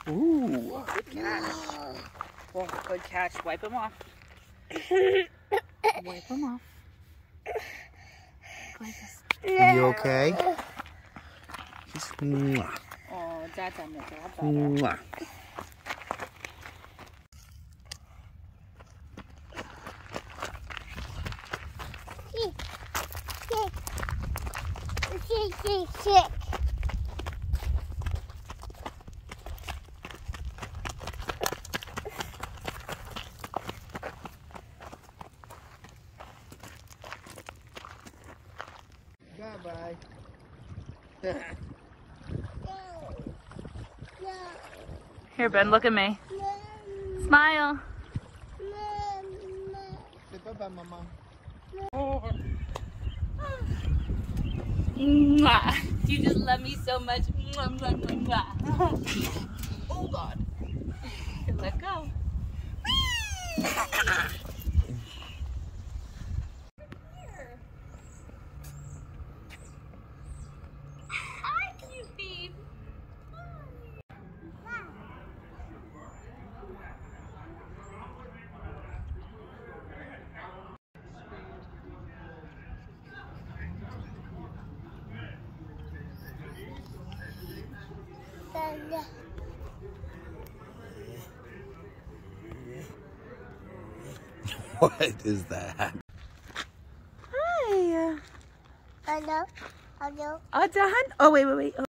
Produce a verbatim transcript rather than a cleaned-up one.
Ooh. Oh, good catch. Oh, good catch. Wipe him off. Wipe him off. You okay? Just mwah. Oh, Dad's on the job. Mwah. Shake, shake, shake. Bye-bye. Here, Ben, look at me. Smile. Say bye-bye, Mama. Mwah. You just love me so much. Mwah, mwah, mwah, mwah. Oh, God. Let go. Hi, cute babe. What is that? Hi. Hello? Hello? All done? Oh, wait, wait, wait.